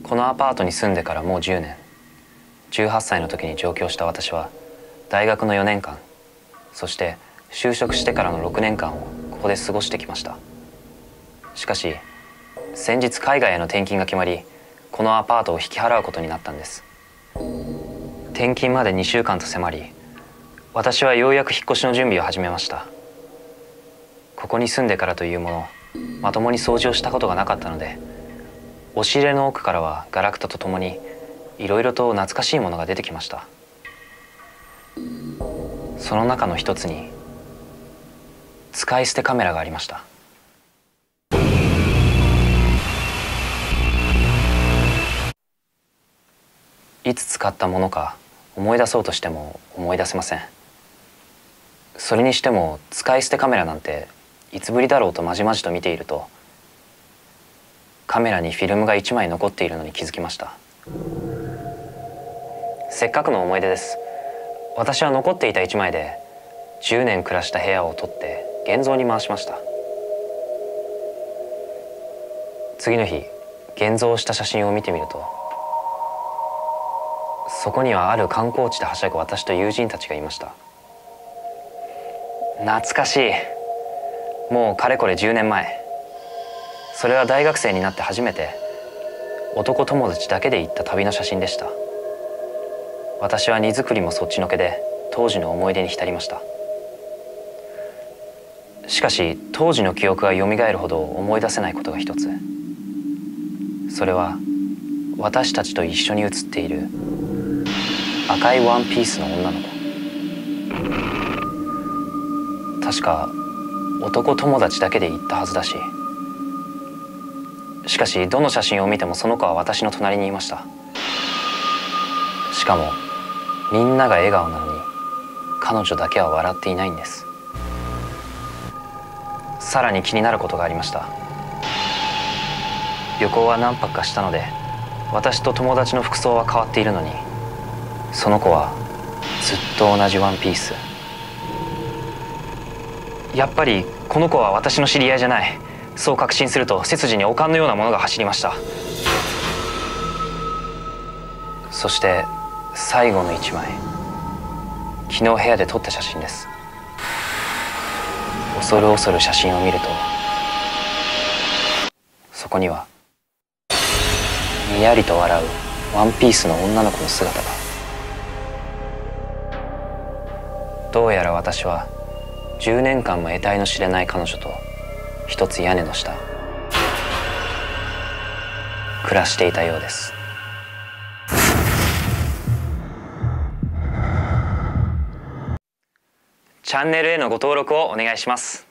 このアパートに住んでからもう10年。18歳の時に上京した私は大学の4年間、そして就職してからの6年間をここで過ごしてきました。しかし先日海外への転勤が決まり、このアパートを引き払うことになったんです。転勤まで2週間と迫り、私はようやく引っ越しの準備を始めました。ここに住んでからというもの、まともに掃除をしたことがなかったので、押し入れの奥からはガラクタとともにいろいろと懐かしいものが出てきました。その中の一つに使い捨てカメラがありました。いつ使ったものか思い出そうとしても思い出せません。それにしても使い捨てカメラなんていつぶりだろうとまじまじと見ていると、カメラにフィルムが1枚残っているのに気づきました。せっかくの思い出です。私は残っていた1枚で10年暮らした部屋を撮って現像に回しました。次の日、現像した写真を見てみると、そこにはある観光地ではしゃぐ私と友人たちがいました。懐かしい。もうかれこれ10年前。それは大学生になって初めて男友達だけで行った旅の写真でした。私は荷造りもそっちのけで当時の思い出に浸りました。しかし当時の記憶がよみがえるほど思い出せないことが一つ。それは私たちと一緒に写っている赤いワンピースの女の子。確か男友達だけで行ったはずだし、しかしどの写真を見てもその子は私の隣にいました。しかもみんなが笑顔なのに彼女だけは笑っていないんです。さらに気になることがありました。旅行は何泊かしたので私と友達の服装は変わっているのに、その子はずっと同じワンピース。やっぱりこの子は私の知り合いじゃない、そう確信すると背筋に悪寒のようなものが走りました。そして最後の一枚、昨日部屋で撮った写真です。恐る恐る写真を見ると、そこにはにやりと笑うワンピースの女の子の姿が。どうやら私は10年間も得体の知れない彼女と一つ屋根の下暮らしていたようです。チャンネルへのご登録をお願いします。